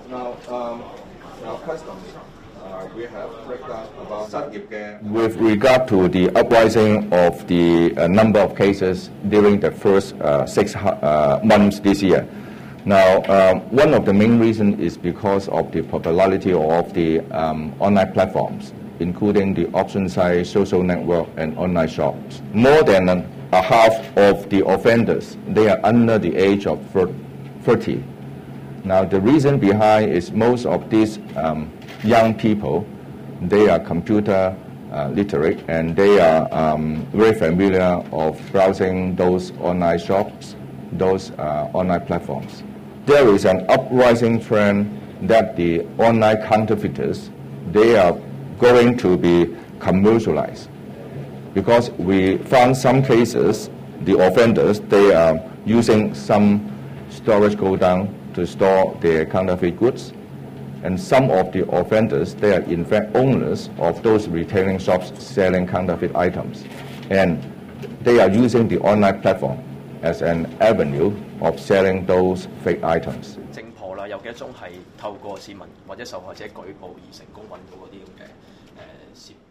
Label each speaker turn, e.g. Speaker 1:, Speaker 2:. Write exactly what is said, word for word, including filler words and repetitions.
Speaker 1: Now, um, now customs, uh, we have breakdown about that.
Speaker 2: With regard to the uprising of the uh, number of cases during the first uh, six uh, months this year. Now, um, one of the main reasons is because of the popularity of the um, online platforms, including the auction site, social network, and online shops. More than a half of the offenders, they are under the age of thirty. Now, the reason behind is most of these um, young people, they are computer uh, literate, and they are um, very familiar of browsing those online shops, those uh, online platforms. There is an uprising trend that the online counterfeiters, they are going to be commercialized, because we found some cases, the offenders, they are using some storage godown to store their counterfeit goods, and some of the offenders, they are in fact owners of those retailing shops selling counterfeit items, and they are using the online platform as an avenue of selling those fake items.
Speaker 3: 偵破啦，有幾多宗係透過市民或者受害者舉報而成功揾到嗰啲咁嘅誒涉